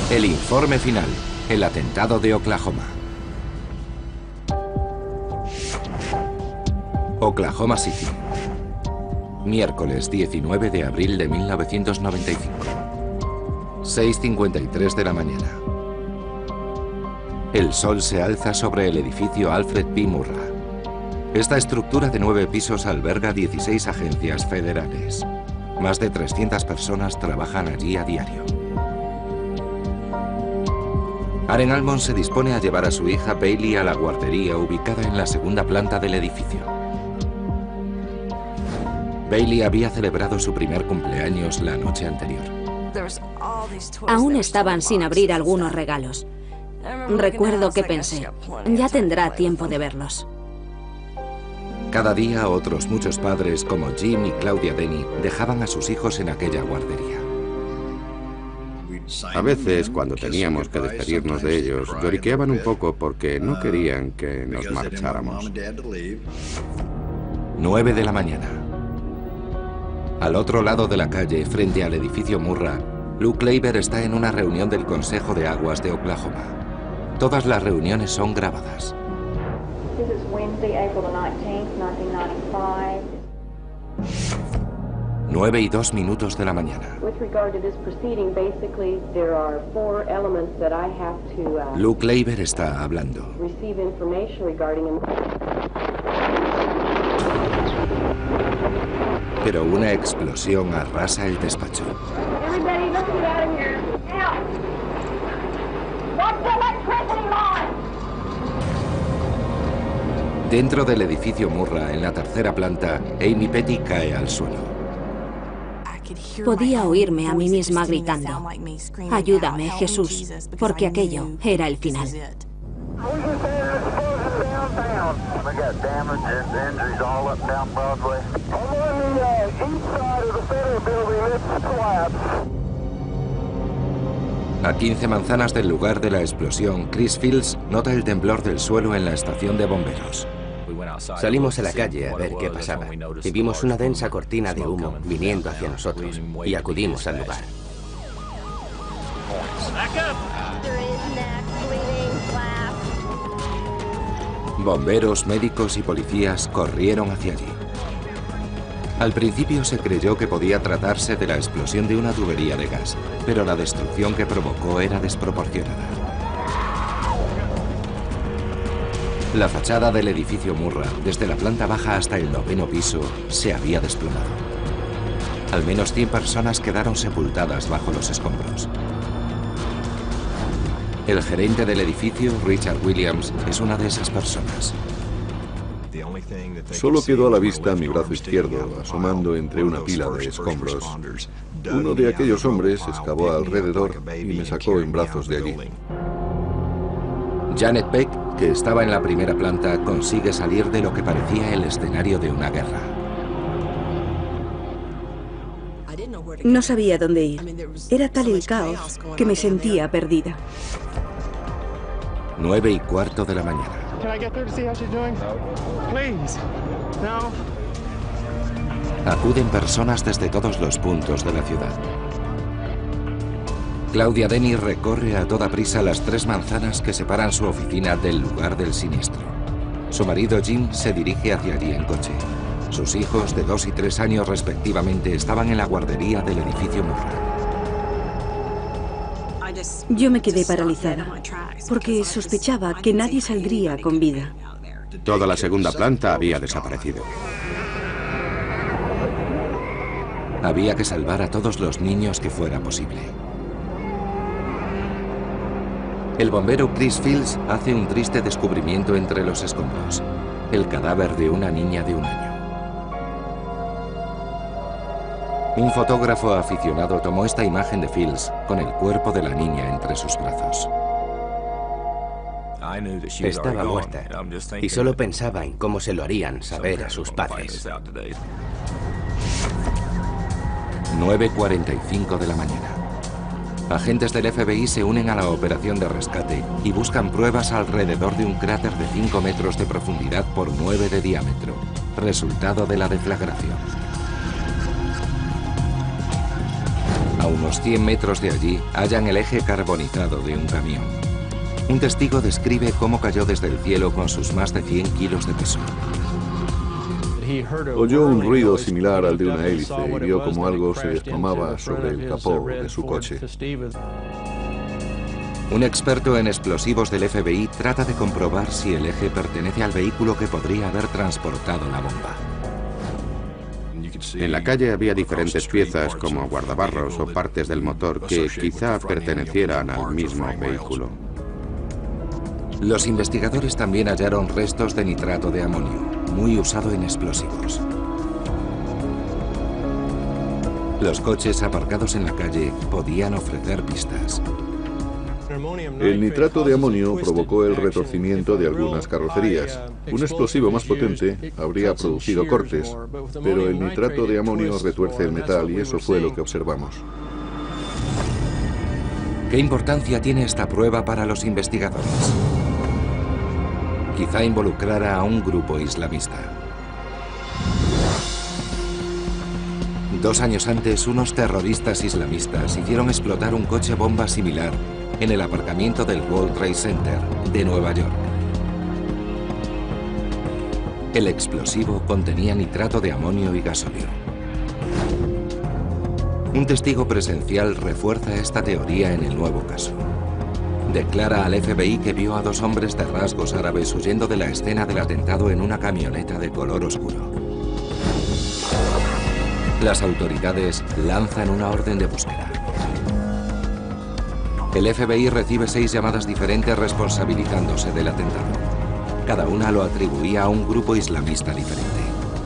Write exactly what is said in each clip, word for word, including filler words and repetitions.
El informe final. El atentado de Oklahoma. Oklahoma City. Miércoles diecinueve de abril de mil novecientos noventa y cinco. seis cincuenta y tres de la mañana. El sol se alza sobre el edificio Alfred P. Murrah. Esta estructura de nueve pisos alberga dieciséis agencias federales. Más de trescientas personas trabajan allí a diario. Aren Almond se dispone a llevar a su hija Bailey a la guardería ubicada en la segunda planta del edificio. Bailey había celebrado su primer cumpleaños la noche anterior. Aún estaban sin abrir algunos regalos. Recuerdo que pensé, ya tendrá tiempo de verlos. Cada día otros muchos padres como Jim y Claudia Denny dejaban a sus hijos en aquella guardería. A veces, cuando teníamos que despedirnos de ellos, lloriqueaban un poco porque no querían que nos marcháramos. nueve de la mañana. Al otro lado de la calle, frente al edificio Murrah, Lou Klaver está en una reunión del Consejo de Aguas de Oklahoma. Todas las reuniones son grabadas. Nueve y dos minutos de la mañana. Lou Klaver está hablando. Pero una explosión arrasa el despacho. Dentro del edificio Murrah, en la tercera planta, Amy Petty cae al suelo. Podía oírme a mí misma gritando, ayúdame, Jesús, porque aquello era el final. A quince manzanas del lugar de la explosión, Chris Fields nota el temblor del suelo en la estación de bomberos. Salimos a la calle a ver qué pasaba y vimos una densa cortina de humo viniendo hacia nosotros y acudimos al lugar. Bomberos, médicos y policías corrieron hacia allí. Al principio se creyó que podía tratarse de la explosión de una tubería de gas, pero la destrucción que provocó era desproporcionada. La fachada del edificio Murrah, desde la planta baja hasta el noveno piso, se había desplomado. Al menos cien personas quedaron sepultadas bajo los escombros. El gerente del edificio, Richard Williams, es una de esas personas. Solo quedó a la vista mi brazo izquierdo, asomando entre una pila de escombros. Uno de aquellos hombres excavó alrededor y me sacó en brazos de allí. Janet Peck, que estaba en la primera planta, consigue salir de lo que parecía el escenario de una guerra. No sabía dónde ir. Era tal el caos que me sentía perdida. Nueve y cuarto de la mañana. Acuden personas desde todos los puntos de la ciudad. Claudia Denny recorre a toda prisa las tres manzanas que separan su oficina del lugar del siniestro. Su marido Jim se dirige hacia allí en coche. Sus hijos, de dos y tres años respectivamente, estaban en la guardería del edificio Murrah. Yo me quedé paralizada, porque sospechaba que nadie saldría con vida. Toda la segunda planta había desaparecido. Había que salvar a todos los niños que fuera posible. El bombero Chris Fields hace un triste descubrimiento entre los escombros: el cadáver de una niña de un año. Un fotógrafo aficionado tomó esta imagen de Fields con el cuerpo de la niña entre sus brazos. Estaba muerta y solo pensaba en cómo se lo harían saber a sus padres. nueve cuarenta y cinco de la mañana. Agentes del F B I se unen a la operación de rescate y buscan pruebas alrededor de un cráter de cinco metros de profundidad por nueve de diámetro, resultado de la deflagración. unos cien metros de allí, hallan el eje carbonizado de un camión. Un testigo describe cómo cayó desde el cielo con sus más de cien kilos de peso. Oyó un ruido similar al de una hélice y vio como algo se desplomaba sobre el capó de su coche. Un experto en explosivos del F B I trata de comprobar si el eje pertenece al vehículo que podría haber transportado la bomba. En la calle había diferentes piezas como guardabarros o partes del motor que quizá pertenecieran al mismo vehículo. Los investigadores también hallaron restos de nitrato de amonio, muy usado en explosivos. Los coches aparcados en la calle podían ofrecer pistas. El nitrato de amonio provocó el retorcimiento de algunas carrocerías. Un explosivo más potente habría producido cortes, pero el nitrato de amonio retuerce el metal y eso fue lo que observamos. ¿Qué importancia tiene esta prueba para los investigadores? Quizá involucrara a un grupo islamista. Dos años antes, unos terroristas islamistas hicieron explotar un coche bomba similar en el aparcamiento del World Trade Center de Nueva York. El explosivo contenía nitrato de amonio y gasóleo. Un testigo presencial refuerza esta teoría en el nuevo caso. Declara al F B I que vio a dos hombres de rasgos árabes huyendo de la escena del atentado en una camioneta de color oscuro. Las autoridades lanzan una orden de búsqueda. El F B I recibe seis llamadas diferentes responsabilizándose del atentado. Cada una lo atribuía a un grupo islamista diferente.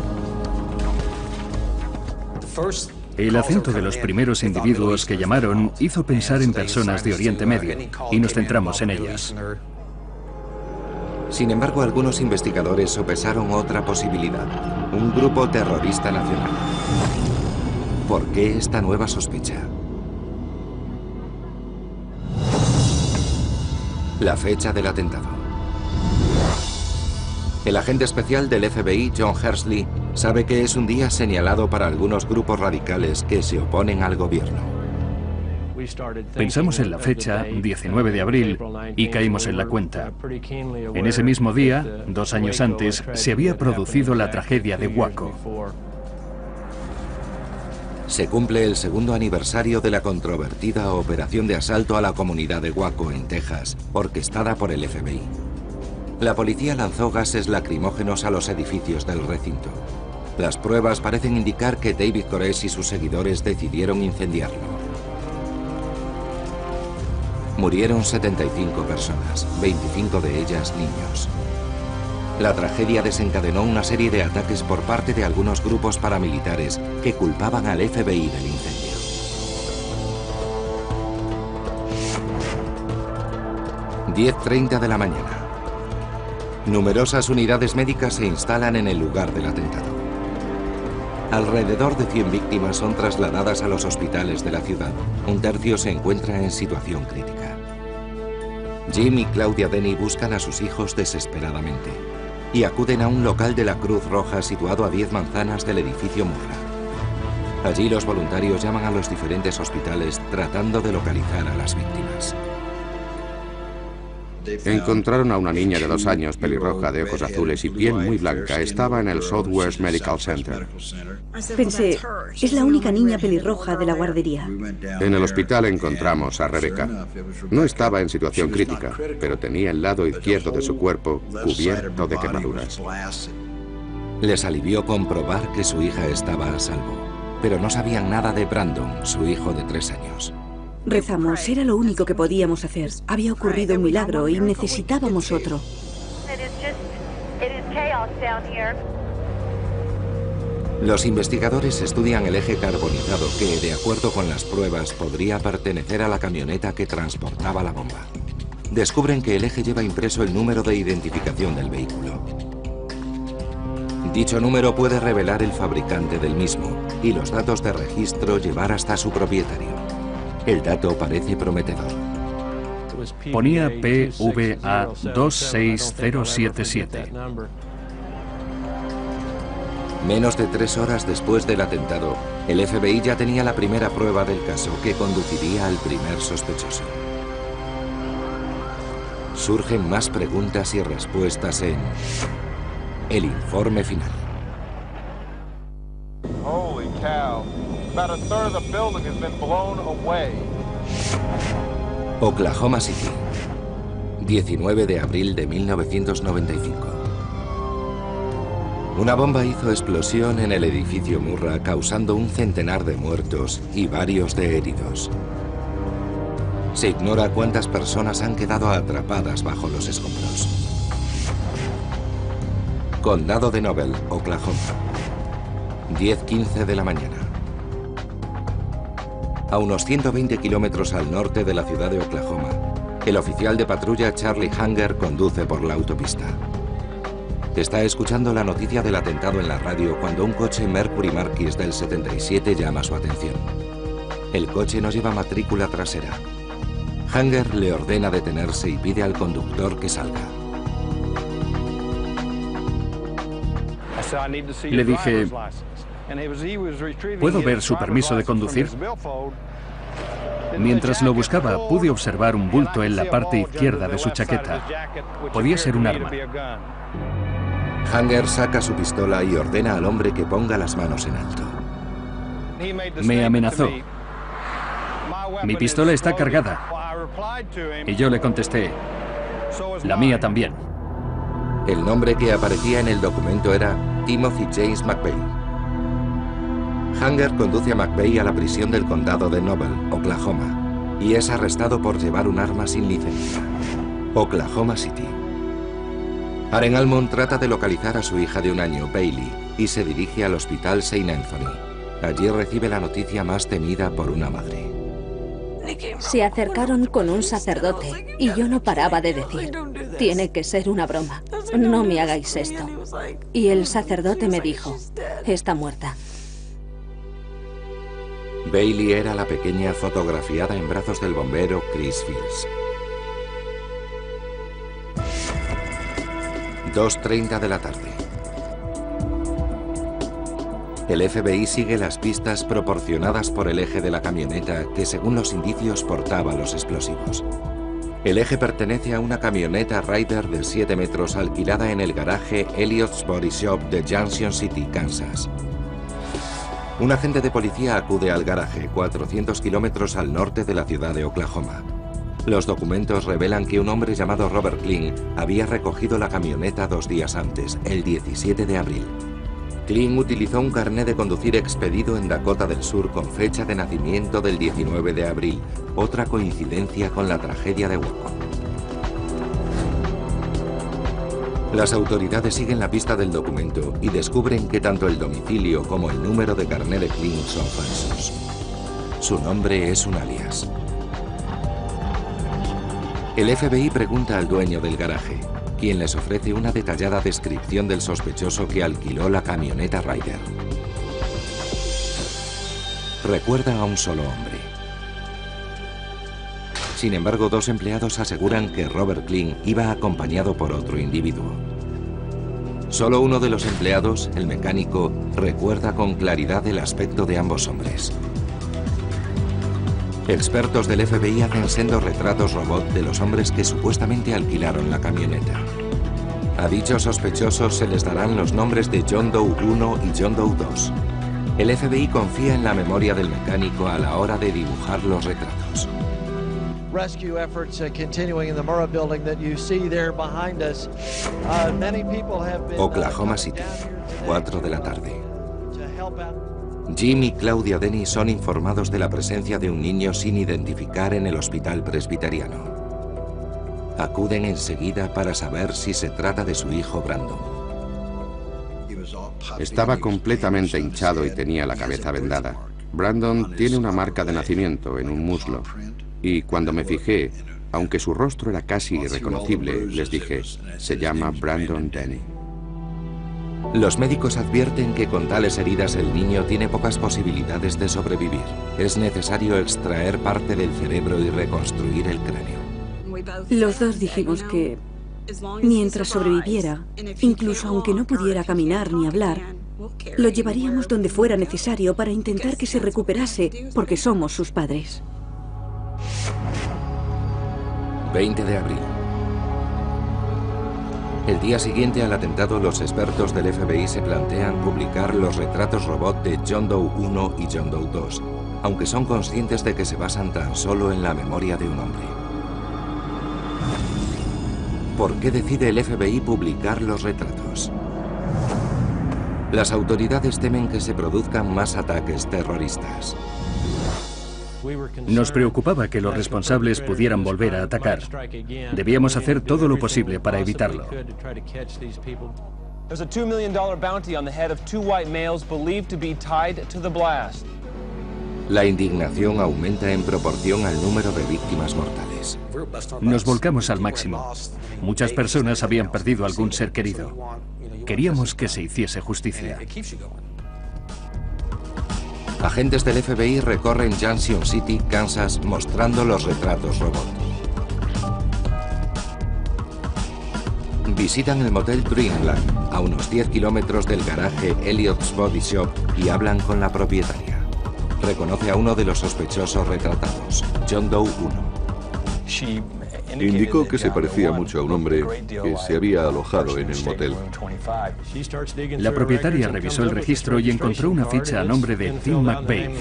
El acento de los primeros individuos que llamaron hizo pensar en personas de Oriente Medio, y nos centramos en ellas. Sin embargo, algunos investigadores sopesaron otra posibilidad: un grupo terrorista nacional. ¿Por qué esta nueva sospecha? La fecha del atentado. El agente especial del F B I, John Hersley, sabe que es un día señalado para algunos grupos radicales que se oponen al gobierno. Pensamos en la fecha, diecinueve de abril, y caímos en la cuenta. En ese mismo día, dos años antes, se había producido la tragedia de Waco. Se cumple el segundo aniversario de la controvertida operación de asalto a la comunidad de Waco, en Texas, orquestada por el F B I. La policía lanzó gases lacrimógenos a los edificios del recinto. Las pruebas parecen indicar que David Koresh y sus seguidores decidieron incendiarlo. Murieron setenta y cinco personas, veinticinco de ellas niños. La tragedia desencadenó una serie de ataques por parte de algunos grupos paramilitares que culpaban al F B I del incendio. diez treinta de la mañana. Numerosas unidades médicas se instalan en el lugar del atentado. Alrededor de cien víctimas son trasladadas a los hospitales de la ciudad. Un tercio se encuentra en situación crítica. Jim y Claudia Denny buscan a sus hijos desesperadamente y acuden a un local de la Cruz Roja situado a diez manzanas del edificio Murrah. Allí los voluntarios llaman a los diferentes hospitales tratando de localizar a las víctimas. Encontraron a una niña de dos años, pelirroja, de ojos azules y piel muy blanca. Estaba en el Southwest Medical Center. Pensé, es la única niña pelirroja de la guardería. En el hospital encontramos a Rebecca. No estaba en situación crítica, pero tenía el lado izquierdo de su cuerpo cubierto de quemaduras. Les alivió comprobar que su hija estaba a salvo, pero no sabían nada de Brandon, su hijo de tres años. Rezamos, era lo único que podíamos hacer. Había ocurrido un milagro y necesitábamos otro. Los investigadores estudian el eje carbonizado que, de acuerdo con las pruebas, podría pertenecer a la camioneta que transportaba la bomba. Descubren que el eje lleva impreso el número de identificación del vehículo. Dicho número puede revelar el fabricante del mismo y los datos de registro llevar hasta su propietario. El dato parece prometedor. Ponía P V A dos seis cero siete siete. Menos de tres horas después del atentado, el F B I ya tenía la primera prueba del caso que conduciría al primer sospechoso. Surgen más preguntas y respuestas en el informe final. Holy cow. About a third of the building has been blown away. Oklahoma City, diecinueve de abril de mil novecientos noventa y cinco. Una bomba hizo explosión en el edificio Murrah, causando un centenar de muertos y varios de heridos. Se ignora cuántas personas han quedado atrapadas bajo los escombros. Condado de Noble, Oklahoma, diez quince de la mañana. A unos ciento veinte kilómetros al norte de la ciudad de Oklahoma, el oficial de patrulla Charlie Hanger conduce por la autopista. Está escuchando la noticia del atentado en la radio cuando un coche Mercury Marquis del setenta y siete llama su atención. El coche no lleva matrícula trasera. Hanger le ordena detenerse y pide al conductor que salga. Le dije, ¿puedo ver su permiso de conducir? Mientras lo buscaba, pude observar un bulto en la parte izquierda de su chaqueta. Podía ser un arma. Hanger saca su pistola y ordena al hombre que ponga las manos en alto. Me amenazó. Mi pistola está cargada. Y yo le contesté, la mía también. El nombre que aparecía en el documento era Timothy James McVeigh. Hanger conduce a McVeigh a la prisión del condado de Noble, Oklahoma, y es arrestado por llevar un arma sin licencia. Oklahoma City. Aren Almond trata de localizar a su hija de un año, Bailey, y se dirige al hospital Saint Anthony. Allí recibe la noticia más temida por una madre. Se acercaron con un sacerdote y yo no paraba de decir, tiene que ser una broma, no me hagáis esto. Y el sacerdote me dijo, está muerta. Bailey era la pequeña fotografiada en brazos del bombero Chris Fields. dos treinta de la tarde. El F B I sigue las pistas proporcionadas por el eje de la camioneta que, según los indicios, portaba los explosivos. El eje pertenece a una camioneta Ryder de siete metros alquilada en el garaje Elliott's Body Shop de Junction City, Kansas. Un agente de policía acude al garaje, cuatrocientos kilómetros al norte de la ciudad de Oklahoma. Los documentos revelan que un hombre llamado Robert Kling había recogido la camioneta dos días antes, el diecisiete de abril. Kling utilizó un carné de conducir expedido en Dakota del Sur con fecha de nacimiento del diecinueve de abril, otra coincidencia con la tragedia de Waco. Las autoridades siguen la pista del documento y descubren que tanto el domicilio como el número de carné de Kling son falsos. Su nombre es un alias. El F B I pregunta al dueño del garaje, quien les ofrece una detallada descripción del sospechoso que alquiló la camioneta Ryder. Recuerda a un solo hombre. Sin embargo, dos empleados aseguran que Robert Kling iba acompañado por otro individuo. Solo uno de los empleados, el mecánico, recuerda con claridad el aspecto de ambos hombres. Expertos del F B I hacen sendos retratos robot de los hombres que supuestamente alquilaron la camioneta. A dichos sospechosos se les darán los nombres de John Doe uno y John Doe dos. El F B I confía en la memoria del mecánico a la hora de dibujar los retratos. Rescue efforts uh, continuing in the Murrah building that you see there behind us. Uh, many people have been, Oklahoma City, cuatro de la tarde. Jim y Claudia Denny son informados de la presencia de un niño sin identificar en el hospital presbiteriano. Acuden enseguida para saber si se trata de su hijo Brandon. Estaba completamente hinchado y tenía la cabeza vendada. Brandon tiene una marca de nacimiento en un muslo. Y cuando me fijé, aunque su rostro era casi irreconocible, les dije, se llama Brandon Denny. Los médicos advierten que con tales heridas el niño tiene pocas posibilidades de sobrevivir. Es necesario extraer parte del cerebro y reconstruir el cráneo. Los dos dijimos que Mientras sobreviviera, incluso aunque no pudiera caminar ni hablar, lo llevaríamos donde fuera necesario para intentar que se recuperase, porque somos sus padres. veinte de abril. El día siguiente al atentado, los expertos del F B I se plantean publicar los retratos robot de John Doe uno y John Doe dos, aunque son conscientes de que se basan tan solo en la memoria de un hombre. ¿Por qué decide el F B I publicar los retratos? Las autoridades temen que se produzcan más ataques terroristas. Nos preocupaba que los responsables pudieran volver a atacar. Debíamos hacer todo lo posible para evitarlo. La indignación aumenta en proporción al número de víctimas mortales. Nos volcamos al máximo. Muchas personas habían perdido algún ser querido. Queríamos que se hiciese justicia. Agentes del F B I recorren Junction City, Kansas, mostrando los retratos robot. Visitan el motel Dreamland, a unos diez kilómetros del garaje Elliott's Body Shop, y hablan con la propietaria. Reconoce a uno de los sospechosos retratados, John Doe uno. Indicó que se parecía mucho a un hombre que se había alojado en el motel. La propietaria revisó el registro y encontró una ficha a nombre de Tim McVeigh.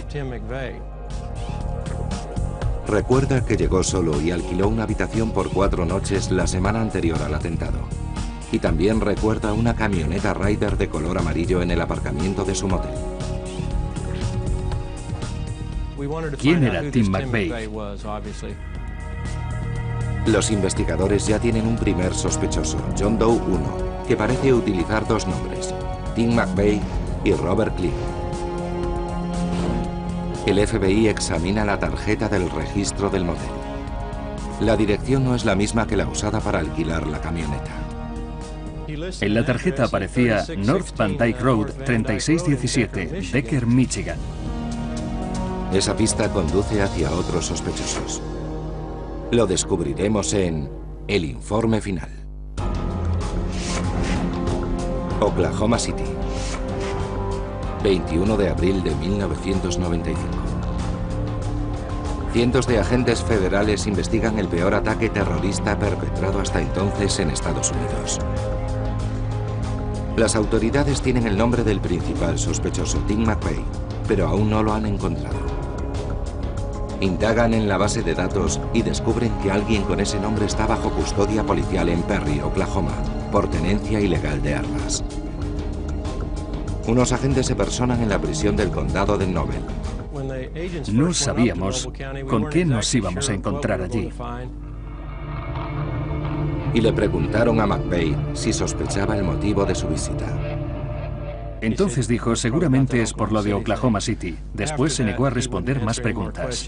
Recuerda que llegó solo y alquiló una habitación por cuatro noches la semana anterior al atentado. Y también recuerda una camioneta Ryder de color amarillo en el aparcamiento de su motel. ¿Quién era Tim McVeigh? Los investigadores ya tienen un primer sospechoso, John Doe uno, que parece utilizar dos nombres, Tim McVeigh y Robert Cliff. El F B I examina la tarjeta del registro del motel. La dirección no es la misma que la usada para alquilar la camioneta. En la tarjeta aparecía North Van Dyke Road treinta y seis diecisiete, Decker, Michigan. Esa pista conduce hacia otros sospechosos. Lo descubriremos en el informe final. Oklahoma City, veintiuno de abril de mil novecientos noventa y cinco. Cientos de agentes federales investigan el peor ataque terrorista perpetrado hasta entonces en Estados Unidos. Las autoridades tienen el nombre del principal sospechoso, Tim McVeigh, pero aún no lo han encontrado. Indagan en la base de datos y descubren que alguien con ese nombre está bajo custodia policial en Perry, Oklahoma, por tenencia ilegal de armas. Unos agentes se personan en la prisión del condado de Noble. No sabíamos con qué nos íbamos a encontrar allí. Y le preguntaron a McVeigh si sospechaba el motivo de su visita. Entonces dijo, seguramente es por lo de Oklahoma City. Después se negó a responder más preguntas.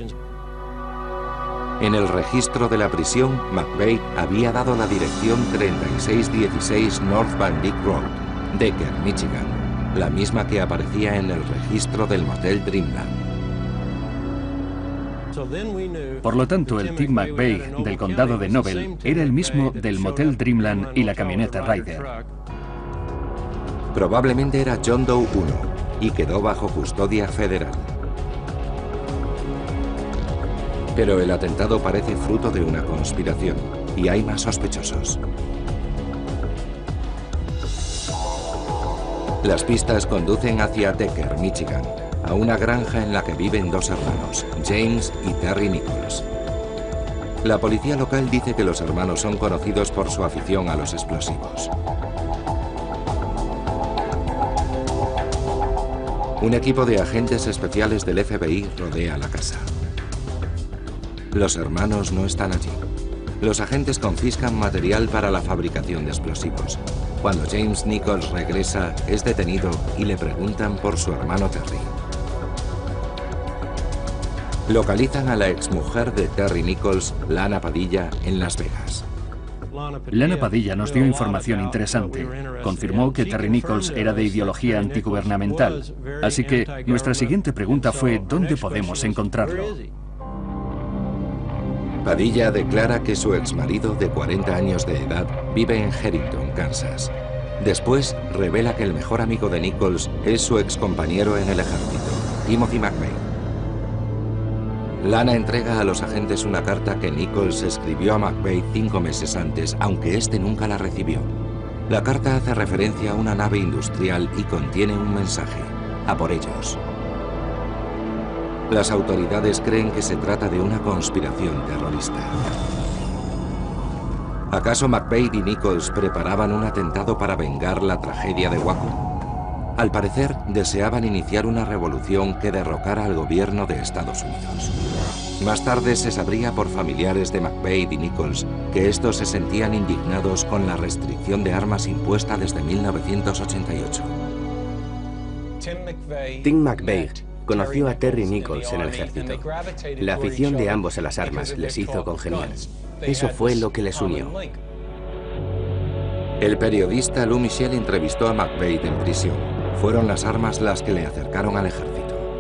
En el registro de la prisión, McVeigh había dado la dirección treinta y seis dieciséis North Van Dyke Road, Decker, Michigan, la misma que aparecía en el registro del motel Dreamland. Por lo tanto, el Tim McVeigh del condado de Noble era el mismo del motel Dreamland y la camioneta Ryder. Probablemente era John Doe uno y quedó bajo custodia federal. Pero el atentado parece fruto de una conspiración y hay más sospechosos. Las pistas conducen hacia Decker, Michigan, a una granja en la que viven dos hermanos, James y Terry Nichols. La policía local dice que los hermanos son conocidos por su afición a los explosivos. Un equipo de agentes especiales del F B I rodea la casa. Los hermanos no están allí. Los agentes confiscan material para la fabricación de explosivos. Cuando James Nichols regresa, es detenido y le preguntan por su hermano Terry. Localizan a la exmujer de Terry Nichols, Lana Padilla, en Las Vegas. Lana Padilla nos dio información interesante. Confirmó que Terry Nichols era de ideología antigubernamental. Así que nuestra siguiente pregunta fue, ¿dónde podemos encontrarlo? Padilla declara que su exmarido de cuarenta años de edad Vive en Harrington, Kansas. Después, revela que el mejor amigo de Nichols es su excompañero en el ejército, Timothy McVeigh. Lana entrega a los agentes una carta que Nichols escribió a McVeigh cinco meses antes, aunque este nunca la recibió. La carta hace referencia a una nave industrial y contiene un mensaje: a por ellos. Las autoridades creen que se trata de una conspiración terrorista. ¿Acaso McVeigh y Nichols preparaban un atentado para vengar la tragedia de Waco? Al parecer, deseaban iniciar una revolución que derrocara al gobierno de Estados Unidos. Más tarde se sabría por familiares de McVeigh y Nichols que estos se sentían indignados con la restricción de armas impuesta desde mil novecientos ochenta y ocho. Tim McVeigh conoció a Terry Nichols en el ejército. La afición de ambos a las armas les hizo congeniar. Eso fue lo que les unió. El periodista Lou Michel entrevistó a McVeigh en prisión. Fueron las armas las que le acercaron al ejército.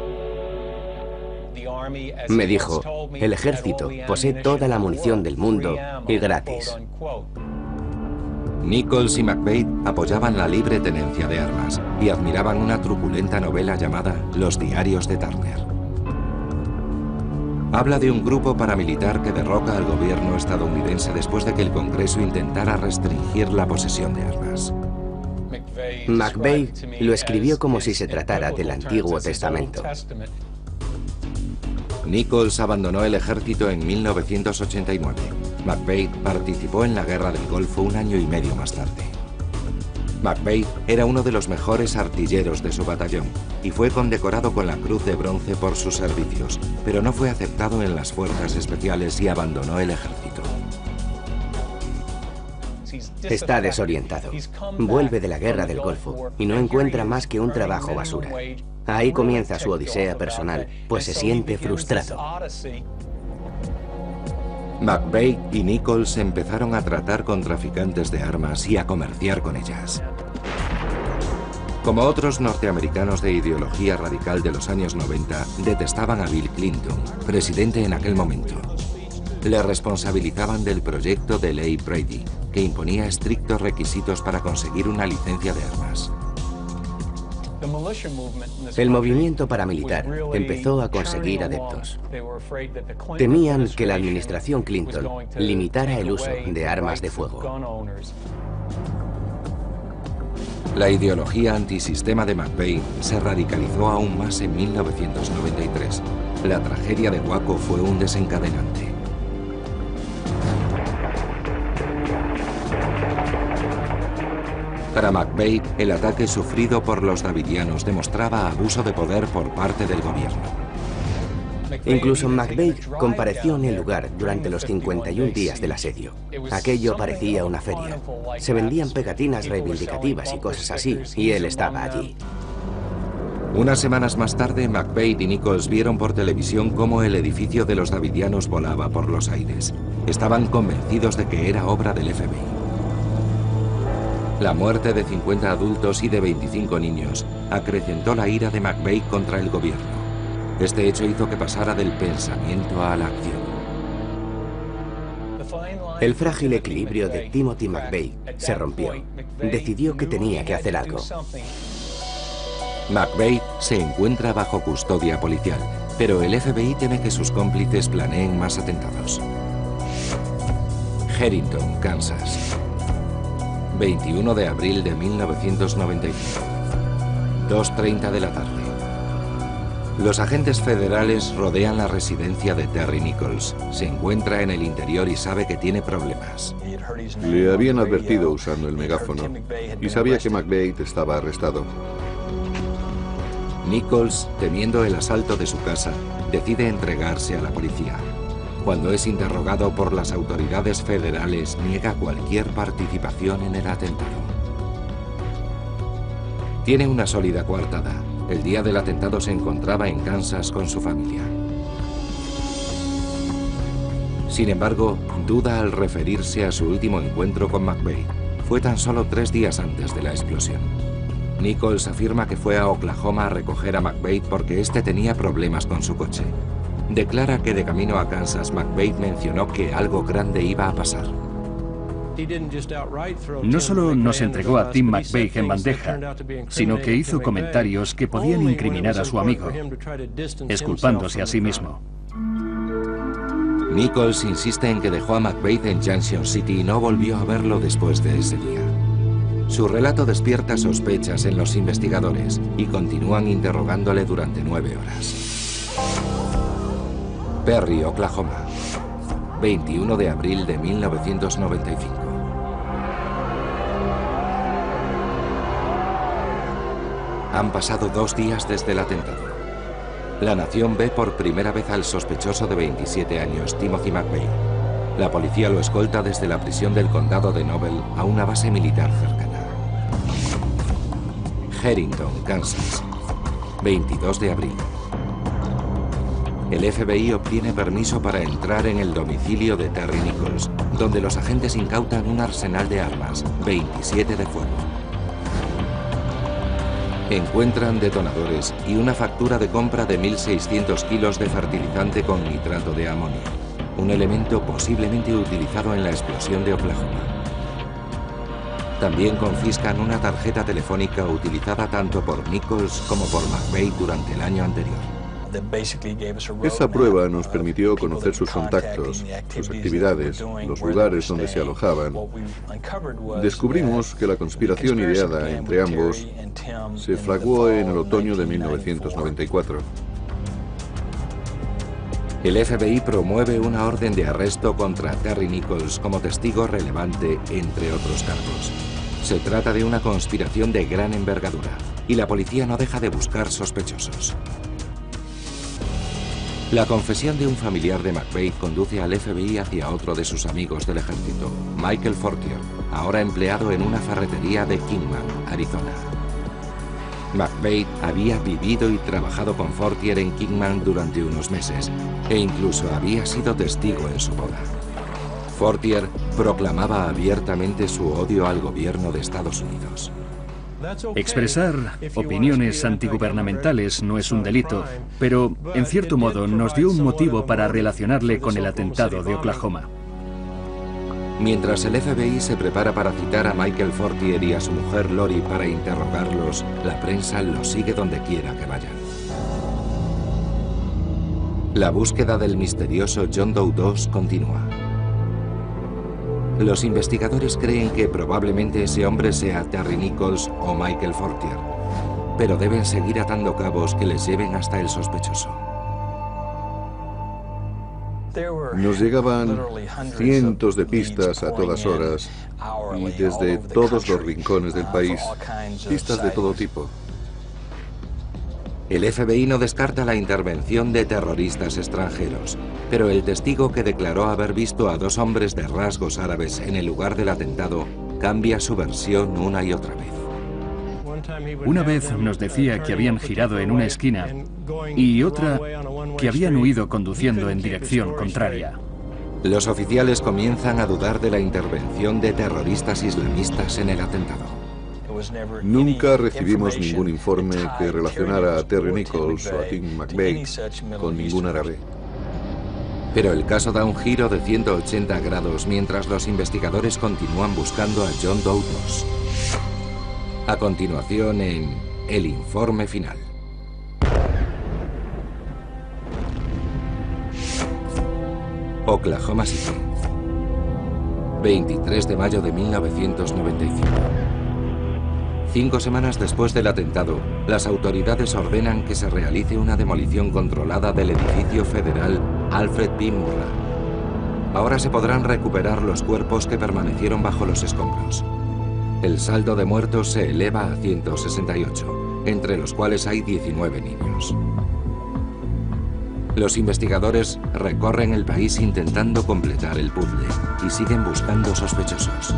Me dijo, el ejército posee toda la munición del mundo y gratis. Nichols y McVeigh apoyaban la libre tenencia de armas y admiraban una truculenta novela llamada Los diarios de Turner. Habla de un grupo paramilitar que derroca al gobierno estadounidense después de que el Congreso intentara restringir la posesión de armas. McVeigh lo escribió como si se tratara del Antiguo Testamento. Nichols abandonó el ejército en mil novecientos ochenta y nueve. McVeigh participó en la Guerra del Golfo un año y medio más tarde. McVeigh era uno de los mejores artilleros de su batallón y fue condecorado con la Cruz de Bronce por sus servicios, pero no fue aceptado en las fuerzas especiales y abandonó el ejército. Está desorientado. Vuelve de la Guerra del Golfo y no encuentra más que un trabajo basura. Ahí comienza su odisea personal, pues se siente frustrado. McVeigh y Nichols empezaron a tratar con traficantes de armas y a comerciar con ellas. Como otros norteamericanos de ideología radical de los años noventa, detestaban a Bill Clinton, presidente en aquel momento. Le responsabilizaban del proyecto de ley Brady, que imponía estrictos requisitos para conseguir una licencia de armas. El movimiento paramilitar empezó a conseguir adeptos. Temían que la administración Clinton limitara el uso de armas de fuego. La ideología antisistema de McVeigh se radicalizó aún más en mil novecientos noventa y tres. La tragedia de Waco fue un desencadenante. Para McVeigh, el ataque sufrido por los davidianos demostraba abuso de poder por parte del gobierno. Incluso McVeigh compareció en el lugar durante los cincuenta y un días del asedio. Aquello parecía una feria. Se vendían pegatinas reivindicativas y cosas así, y él estaba allí. Unas semanas más tarde, McVeigh y Nichols vieron por televisión cómo el edificio de los davidianos volaba por los aires. Estaban convencidos de que era obra del F B I. La muerte de cincuenta adultos y de veinticinco niños acrecentó la ira de McVeigh contra el gobierno. Este hecho hizo que pasara del pensamiento a la acción. El frágil equilibrio de Timothy McVeigh se rompió. Decidió que tenía que hacer algo. McVeigh se encuentra bajo custodia policial, pero el F B I teme que sus cómplices planeen más atentados. Harrington, Kansas. veintiuno de abril de mil novecientos noventa y cinco. dos treinta de la tarde. Los agentes federales rodean la residencia de Terry Nichols. Se encuentra en el interior y sabe que tiene problemas. Le habían advertido usando el megáfono y sabía que McVeigh estaba arrestado. Nichols, temiendo el asalto de su casa, decide entregarse a la policía. Cuando es interrogado por las autoridades federales, niega cualquier participación en el atentado. Tiene una sólida coartada. El día del atentado se encontraba en Kansas con su familia. Sin embargo, duda al referirse a su último encuentro con McVeigh. Fue tan solo tres días antes de la explosión. Nichols afirma que fue a Oklahoma a recoger a McVeigh porque este tenía problemas con su coche. Declara que de camino a Kansas, McVeigh mencionó que algo grande iba a pasar. No solo nos entregó a Tim McVeigh en bandeja, sino que hizo comentarios que podían incriminar a su amigo, exculpándose a sí mismo. Nichols insiste en que dejó a McVeigh en Junction City y no volvió a verlo después de ese día. Su relato despierta sospechas en los investigadores y continúan interrogándole durante nueve horas. Perry, Oklahoma, veintiuno de abril de mil novecientos noventa y cinco. Han pasado dos días desde el atentado. La nación ve por primera vez al sospechoso de veintisiete años, Timothy McVeigh. La policía lo escolta desde la prisión del condado de Noble a una base militar cercana. Harrington, Kansas, veintidós de abril. El F B I obtiene permiso para entrar en el domicilio de Terry Nichols, donde los agentes incautan un arsenal de armas, veintisiete de fuego. Encuentran detonadores y una factura de compra de mil seiscientos kilos de fertilizante con nitrato de amonio, un elemento posiblemente utilizado en la explosión de Oklahoma. También confiscan una tarjeta telefónica utilizada tanto por Nichols como por McVeigh durante el año anterior. Esa prueba nos permitió conocer sus contactos, sus actividades, los lugares donde se alojaban. Descubrimos que la conspiración ideada entre ambos se fraguó en el otoño de mil novecientos noventa y cuatro. El F B I promueve una orden de arresto contra Terry Nichols como testigo relevante, entre otros cargos. Se trata de una conspiración de gran envergadura y la policía no deja de buscar sospechosos. La confesión de un familiar de McVeigh conduce al F B I hacia otro de sus amigos del ejército, Michael Fortier, ahora empleado en una ferretería de Kingman, Arizona. McVeigh había vivido y trabajado con Fortier en Kingman durante unos meses e incluso había sido testigo en su boda. Fortier proclamaba abiertamente su odio al gobierno de Estados Unidos. Expresar opiniones antigubernamentales no es un delito, pero en cierto modo nos dio un motivo para relacionarle con el atentado de Oklahoma. Mientras el F B I se prepara para citar a Michael Fortier y a su mujer Lori para interrogarlos, la prensa los sigue donde quiera que vayan. La búsqueda del misterioso John Doe dos continúa. Los investigadores creen que probablemente ese hombre sea Terry Nichols o Michael Fortier, pero deben seguir atando cabos que les lleven hasta el sospechoso. Nos llegaban cientos de pistas a todas horas y desde todos los rincones del país, pistas de todo tipo. El F B I no descarta la intervención de terroristas extranjeros, pero el testigo que declaró haber visto a dos hombres de rasgos árabes en el lugar del atentado cambia su versión una y otra vez. Una vez nos decía que habían girado en una esquina y otra que habían huido conduciendo en dirección contraria. Los oficiales comienzan a dudar de la intervención de terroristas islamistas en el atentado. Nunca recibimos ningún informe que relacionara a Terry Nichols o a Tim McVeigh con ningún árabe. Pero el caso da un giro de ciento ochenta grados mientras los investigadores continúan buscando a John Doe dos. A continuación en El Informe Final. Oklahoma City, veintitrés de mayo de mil novecientos noventa y cinco. Cinco semanas después del atentado, las autoridades ordenan que se realice una demolición controlada del edificio federal Alfred P. Murrah. Ahora se podrán recuperar los cuerpos que permanecieron bajo los escombros. El saldo de muertos se eleva a ciento sesenta y ocho, entre los cuales hay diecinueve niños. Los investigadores recorren el país intentando completar el puzzle y siguen buscando sospechosos.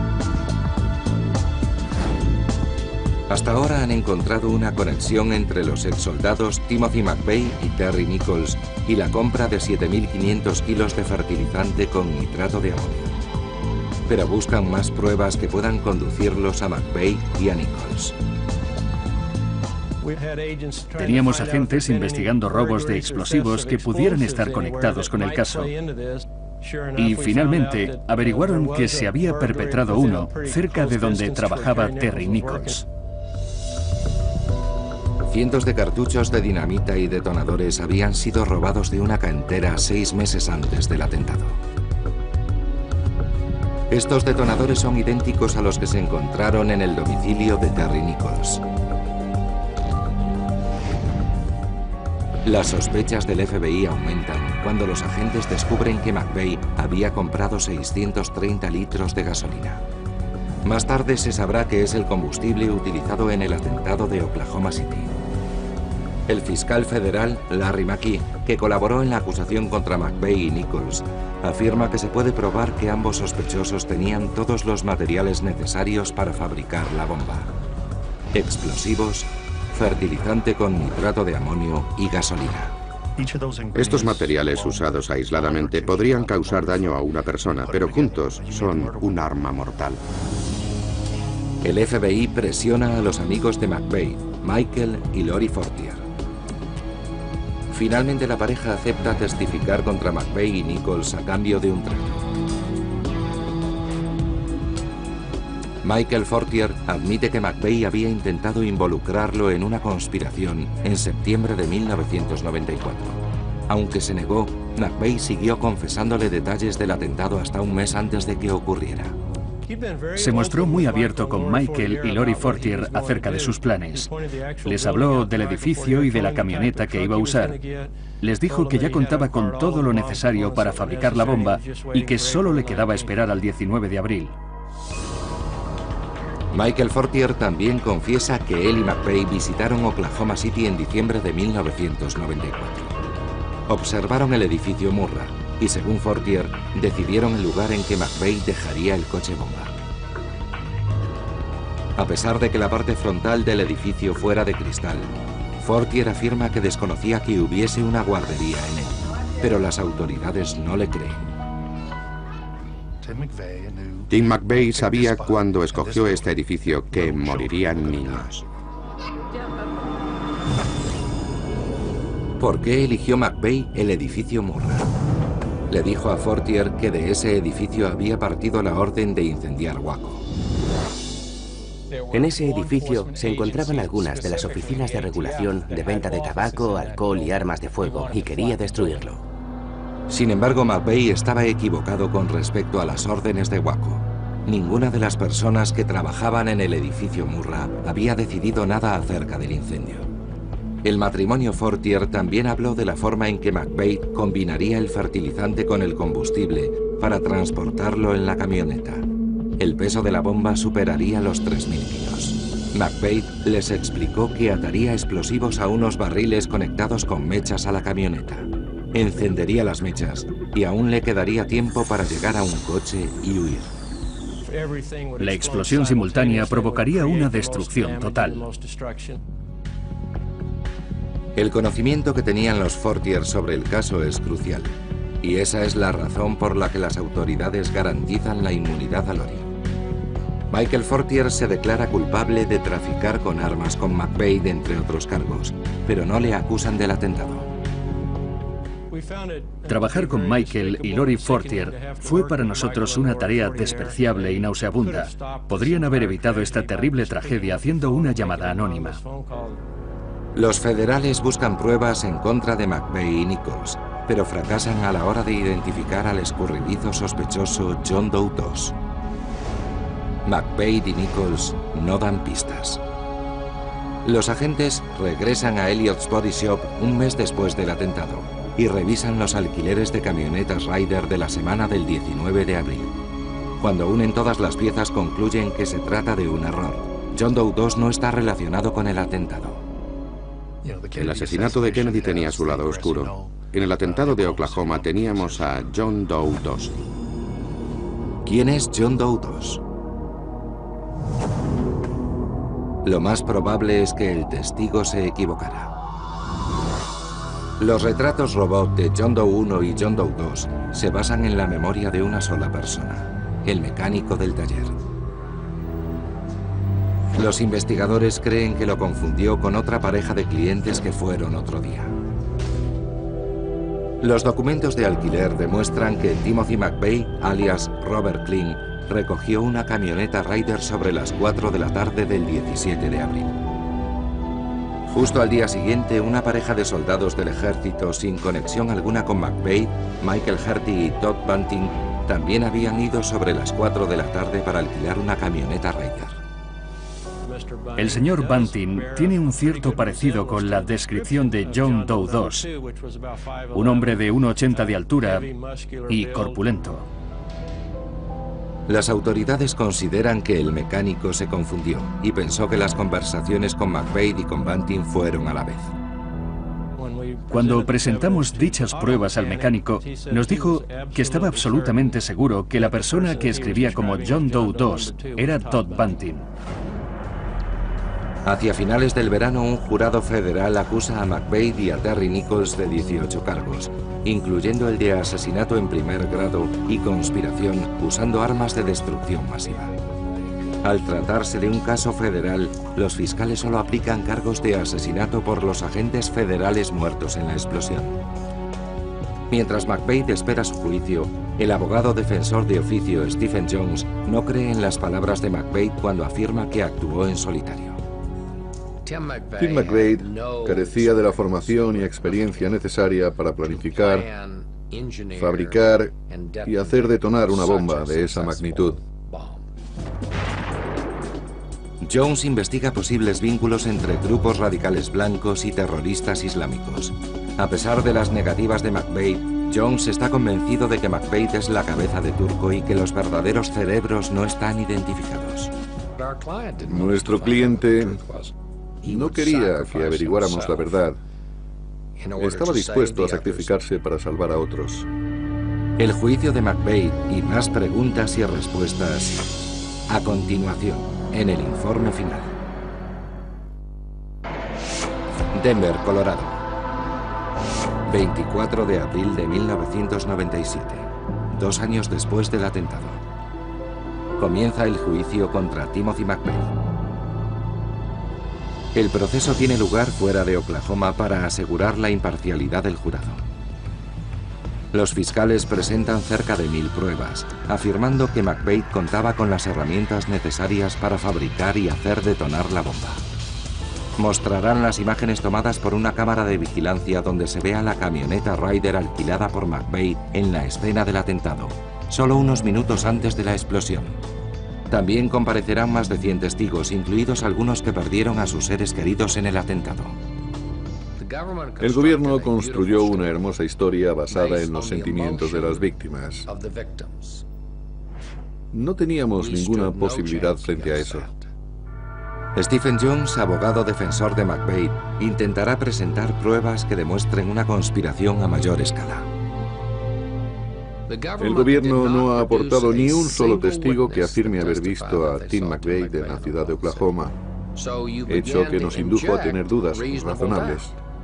Hasta ahora han encontrado una conexión entre los exsoldados Timothy McVeigh y Terry Nichols y la compra de siete mil quinientos kilos de fertilizante con nitrato de amonio. Pero buscan más pruebas que puedan conducirlos a McVeigh y a Nichols. Teníamos agentes investigando robos de explosivos que pudieran estar conectados con el caso. Y finalmente averiguaron que se había perpetrado uno cerca de donde trabajaba Terry Nichols. Cientos de cartuchos de dinamita y detonadores habían sido robados de una cantera seis meses antes del atentado. Estos detonadores son idénticos a los que se encontraron en el domicilio de Terry Nichols. Las sospechas del F B I aumentan cuando los agentes descubren que McVeigh había comprado seiscientos treinta litros de gasolina. Más tarde se sabrá que es el combustible utilizado en el atentado de Oklahoma City. El fiscal federal, Larry McKee, que colaboró en la acusación contra McVeigh y Nichols, afirma que se puede probar que ambos sospechosos tenían todos los materiales necesarios para fabricar la bomba: explosivos, fertilizante con nitrato de amonio y gasolina. Estos materiales usados aisladamente podrían causar daño a una persona, pero juntos son un arma mortal. El F B I presiona a los amigos de McVeigh, Michael y Lori Fortier. Finalmente la pareja acepta testificar contra McVeigh y Nichols a cambio de un trato. Michael Fortier admite que McVeigh había intentado involucrarlo en una conspiración en septiembre de mil novecientos noventa y cuatro. Aunque se negó, McVeigh siguió confesándole detalles del atentado hasta un mes antes de que ocurriera. Se mostró muy abierto con Michael y Lori Fortier acerca de sus planes. Les habló del edificio y de la camioneta que iba a usar. Les dijo que ya contaba con todo lo necesario para fabricar la bomba y que solo le quedaba esperar al diecinueve de abril. Michael Fortier también confiesa que él y McVeigh visitaron Oklahoma City en diciembre de mil novecientos noventa y cuatro. Observaron el edificio Murrah y, según Fortier, decidieron el lugar en que McVeigh dejaría el coche bomba. A pesar de que la parte frontal del edificio fuera de cristal, Fortier afirma que desconocía que hubiese una guardería en él, pero las autoridades no le creen. Tim McVeigh sabía cuando escogió este edificio que morirían niños. ¿Por qué eligió McVeigh el edificio Murrah? Le dijo a Fortier que de ese edificio había partido la orden de incendiar Waco. En ese edificio se encontraban algunas de las oficinas de regulación de venta de tabaco, alcohol y armas de fuego, y quería destruirlo. Sin embargo, McVeigh estaba equivocado con respecto a las órdenes de Waco. Ninguna de las personas que trabajaban en el edificio Murrah había decidido nada acerca del incendio. El matrimonio Fortier también habló de la forma en que McVeigh combinaría el fertilizante con el combustible para transportarlo en la camioneta. El peso de la bomba superaría los tres mil kilos. McVeigh les explicó que ataría explosivos a unos barriles conectados con mechas a la camioneta. Encendería las mechas y aún le quedaría tiempo para llegar a un coche y huir. La explosión simultánea provocaría una destrucción total. El conocimiento que tenían los Fortier sobre el caso es crucial, y esa es la razón por la que las autoridades garantizan la inmunidad a Lori. Michael Fortier se declara culpable de traficar con armas con McVeigh, entre otros cargos, pero no le acusan del atentado. Trabajar con Michael y Lori Fortier fue para nosotros una tarea despreciable y nauseabunda. Podrían haber evitado esta terrible tragedia haciendo una llamada anónima. Los federales buscan pruebas en contra de McVeigh y Nichols, pero fracasan a la hora de identificar al escurridizo sospechoso John Doe dos. McVeigh y Nichols no dan pistas. Los agentes regresan a Elliott's Body Shop un mes después del atentado y revisan los alquileres de camionetas Ryder de la semana del diecinueve de abril. Cuando unen todas las piezas, concluyen que se trata de un error. John Doe dos no está relacionado con el atentado. El asesinato de Kennedy tenía su lado oscuro. En el atentado de Oklahoma teníamos a John Doe dos. ¿Quién es John Doe dos? Lo más probable es que el testigo se equivocara. Los retratos robot de John Doe uno y John Doe dos se basan en la memoria de una sola persona, el mecánico del taller. Los investigadores creen que lo confundió con otra pareja de clientes que fueron otro día. Los documentos de alquiler demuestran que Timothy McVeigh, alias Robert Kling, recogió una camioneta Ryder sobre las cuatro de la tarde del diecisiete de abril. Justo al día siguiente, una pareja de soldados del ejército sin conexión alguna con McVeigh, Michael Herty y Todd Bunting, también habían ido sobre las cuatro de la tarde para alquilar una camioneta Ryder. El señor Bunting tiene un cierto parecido con la descripción de John Doe dos, un hombre de uno ochenta de altura y corpulento. Las autoridades consideran que el mecánico se confundió y pensó que las conversaciones con McVeigh y con Bunting fueron a la vez. Cuando presentamos dichas pruebas al mecánico, nos dijo que estaba absolutamente seguro que la persona que escribía como John Doe dos era Todd Bunting. Hacia finales del verano, un jurado federal acusa a McVeigh y a Terry Nichols de dieciocho cargos, incluyendo el de asesinato en primer grado y conspiración usando armas de destrucción masiva. Al tratarse de un caso federal, los fiscales solo aplican cargos de asesinato por los agentes federales muertos en la explosión. Mientras McVeigh espera su juicio, el abogado defensor de oficio Stephen Jones no cree en las palabras de McVeigh cuando afirma que actuó en solitario. Tim McVeigh carecía de la formación y experiencia necesaria para planificar, fabricar y hacer detonar una bomba de esa magnitud. Jones investiga posibles vínculos entre grupos radicales blancos y terroristas islámicos. A pesar de las negativas de McVeigh, Jones está convencido de que McVeigh es la cabeza de turco y que los verdaderos cerebros no están identificados. Nuestro cliente no quería que averiguáramos la verdad. Estaba dispuesto a sacrificarse para salvar a otros. El juicio de McVeigh y más preguntas y respuestas a continuación en el informe final. Denver, Colorado. veinticuatro de abril de mil novecientos noventa y siete, dos años después del atentado. Comienza el juicio contra Timothy McVeigh. El proceso tiene lugar fuera de Oklahoma para asegurar la imparcialidad del jurado. Los fiscales presentan cerca de mil pruebas, afirmando que McVeigh contaba con las herramientas necesarias para fabricar y hacer detonar la bomba. Mostrarán las imágenes tomadas por una cámara de vigilancia donde se ve a la camioneta Ryder alquilada por McVeigh en la escena del atentado, solo unos minutos antes de la explosión. También comparecerán más de cien testigos, incluidos algunos que perdieron a sus seres queridos en el atentado. El gobierno construyó una hermosa historia basada en los sentimientos de las víctimas. No teníamos ninguna posibilidad frente a eso. Stephen Jones, abogado defensor de McVeigh, intentará presentar pruebas que demuestren una conspiración a mayor escala. El gobierno no ha aportado ni un solo testigo que afirme haber visto a Tim McVeigh en la ciudad de Oklahoma, hecho que nos indujo a tener dudas razonables.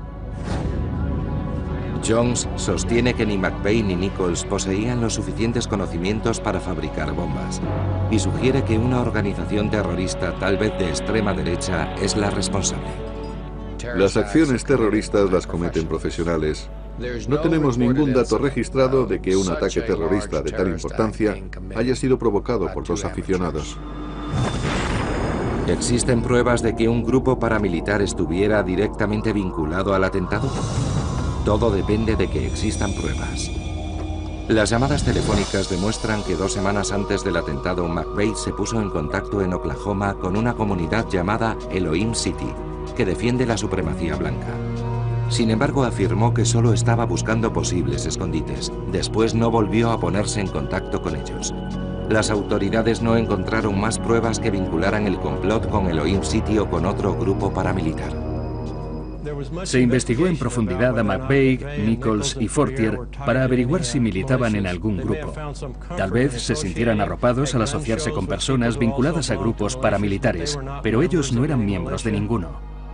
Jones sostiene que ni McVeigh ni Nichols poseían los suficientes conocimientos para fabricar bombas y sugiere que una organización terrorista, tal vez de extrema derecha, es la responsable. Las acciones terroristas las cometen profesionales. No tenemos ningún dato registrado de que un ataque terrorista de tal importancia haya sido provocado por los aficionados. ¿Existen pruebas de que un grupo paramilitar estuviera directamente vinculado al atentado? Todo depende de que existan pruebas. Las llamadas telefónicas demuestran que dos semanas antes del atentado, McVeigh se puso en contacto en Oklahoma con una comunidad llamada Elohim City, que defiende la supremacía blanca. Sin embargo, afirmó que solo estaba buscando posibles escondites. Después no volvió a ponerse en contacto con ellos. Las autoridades no encontraron más pruebas que vincularan el complot con Elohim City o con otro grupo paramilitar. Se investigó en profundidad a McVeigh, Nichols y Fortier para averiguar si militaban en algún grupo. Tal vez se sintieran arropados al asociarse con personas vinculadas a grupos paramilitares, pero ellos no eran miembros de ninguno.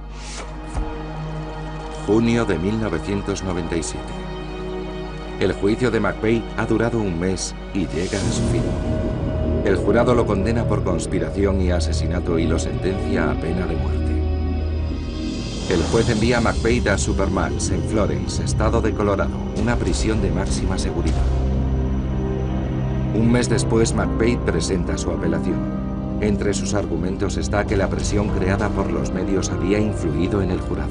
Junio de mil novecientos noventa y siete. El juicio de McVeigh ha durado un mes y llega a su fin. El jurado lo condena por conspiración y asesinato y lo sentencia a pena de muerte. El juez envía a McVeigh a Supermax en Florence, estado de Colorado, una prisión de máxima seguridad. Un mes después, McVeigh presenta su apelación. Entre sus argumentos está que la presión creada por los medios había influido en el jurado.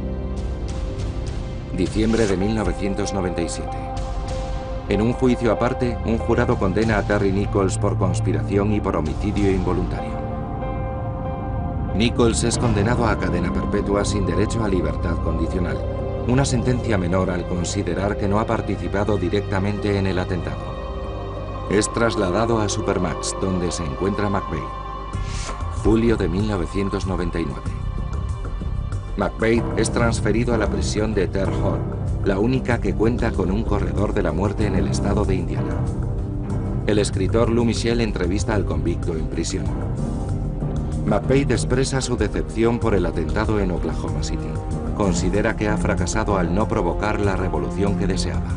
Diciembre de mil novecientos noventa y siete. En un juicio aparte, un jurado condena a Terry Nichols por conspiración y por homicidio involuntario. Nichols es condenado a cadena perpetua sin derecho a libertad condicional, una sentencia menor al considerar que no ha participado directamente en el atentado. Es trasladado a Supermax, donde se encuentra McVeigh. Julio de mil novecientos noventa y nueve. McVeigh es transferido a la prisión de Terre Haute, la única que cuenta con un corredor de la muerte en el estado de Indiana. El escritor Lou Michel entrevista al convicto en prisión. McVeigh expresa su decepción por el atentado en Oklahoma City. Considera que ha fracasado al no provocar la revolución que deseaba.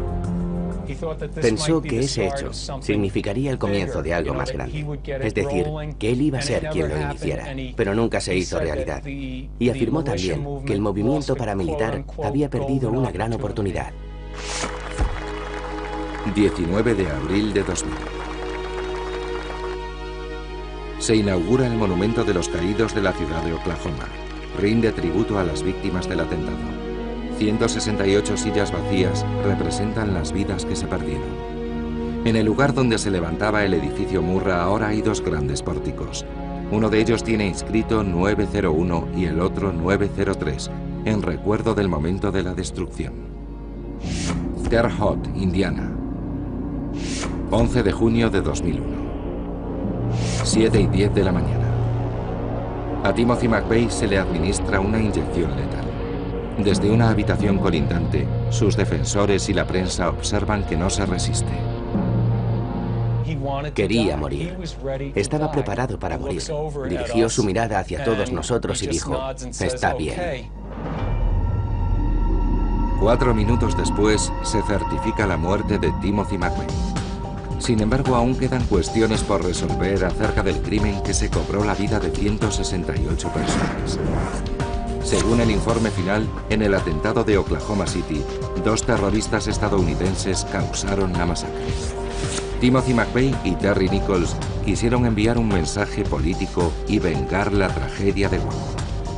Pensó que ese hecho significaría el comienzo de algo más grande, es decir, que él iba a ser quien lo iniciara, pero nunca se hizo realidad. Y afirmó también que el movimiento paramilitar había perdido una gran oportunidad. diecinueve de abril de dos mil. Se inaugura el monumento de los caídos de la ciudad de Oklahoma. Rinde tributo a las víctimas del atentado. ciento sesenta y ocho sillas vacías representan las vidas que se perdieron. En el lugar donde se levantaba el edificio Murrah ahora hay dos grandes pórticos. Uno de ellos tiene inscrito nueve cero uno y el otro nueve cero tres, en recuerdo del momento de la destrucción. Terre Haute, Indiana. once de junio de dos mil uno. siete y diez de la mañana. A Timothy McVeigh se le administra una inyección letal. Desde una habitación colindante, sus defensores y la prensa observan que no se resiste. Quería morir. Estaba preparado para morir. Dirigió su mirada hacia todos nosotros y dijo, está bien. Cuatro minutos después, se certifica la muerte de Timothy McVeigh. Sin embargo, aún quedan cuestiones por resolver acerca del crimen que se cobró la vida de ciento sesenta y ocho personas. Según el informe final, en el atentado de Oklahoma City, dos terroristas estadounidenses causaron la masacre. Timothy McVeigh y Terry Nichols quisieron enviar un mensaje político y vengar la tragedia de Waco.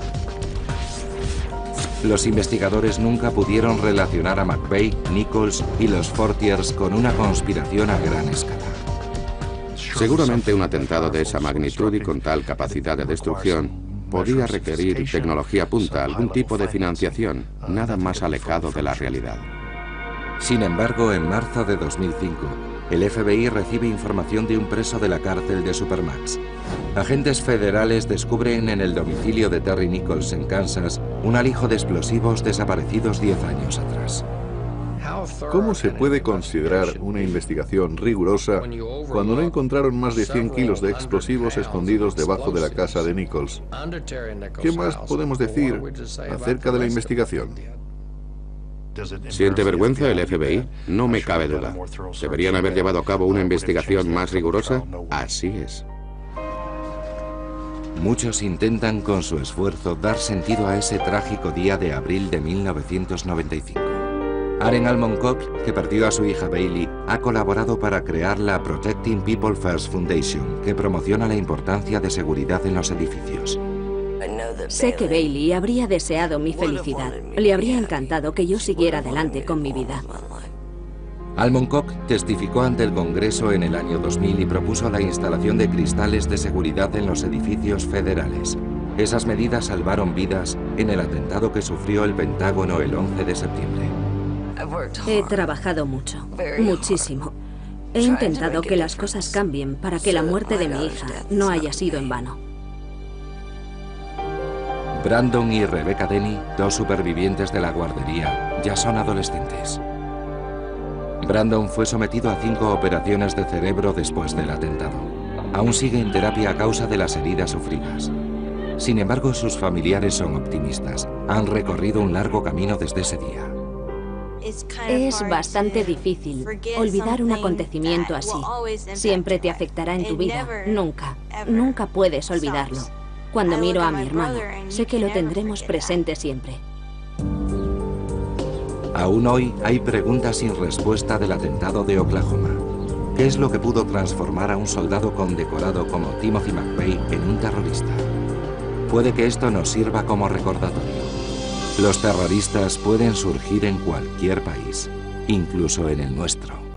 Los investigadores nunca pudieron relacionar a McVeigh, Nichols y los Fortiers con una conspiración a gran escala. Seguramente un atentado de esa magnitud y con tal capacidad de destrucción podía requerir tecnología punta, algún tipo de financiación, nada más alejado de la realidad. Sin embargo, en marzo de dos mil cinco, el F B I recibe información de un preso de la cárcel de Supermax. Agentes federales descubren en el domicilio de Terry Nichols en Kansas un alijo de explosivos desaparecidos diez años atrás. ¿Cómo se puede considerar una investigación rigurosa cuando no encontraron más de cien kilos de explosivos escondidos debajo de la casa de Nichols? ¿Qué más podemos decir acerca de la investigación? ¿Siente vergüenza el F B I? No me cabe duda. ¿Deberían haber llevado a cabo una investigación más rigurosa? Así es. Muchos intentan con su esfuerzo dar sentido a ese trágico día de abril de mil novecientos noventa y cinco. Aren Almond Cox, que perdió a su hija Bailey, ha colaborado para crear la Protecting People First Foundation, que promociona la importancia de seguridad en los edificios. Sé que Bailey habría deseado mi felicidad. Le habría encantado que yo siguiera adelante con mi vida. Almond Cox testificó ante el Congreso en el año dos mil y propuso la instalación de cristales de seguridad en los edificios federales. Esas medidas salvaron vidas en el atentado que sufrió el Pentágono el once de septiembre. He trabajado mucho, muchísimo. He intentado que las cosas cambien para que la muerte de mi hija no haya sido en vano. Brandon y Rebecca Denny, dos supervivientes de la guardería, ya son adolescentes. Brandon fue sometido a cinco operaciones de cerebro después del atentado. Aún sigue en terapia a causa de las heridas sufridas. Sin embargo, sus familiares son optimistas. Han recorrido un largo camino desde ese día. Es bastante difícil olvidar un acontecimiento así. Siempre te afectará en tu vida. Nunca, nunca puedes olvidarlo. Cuando miro a mi hermano, sé que lo tendremos presente siempre. Aún hoy hay preguntas sin respuesta del atentado de Oklahoma. ¿Qué es lo que pudo transformar a un soldado condecorado como Timothy McVeigh en un terrorista? Puede que esto nos sirva como recordatorio. Los terroristas pueden surgir en cualquier país, incluso en el nuestro.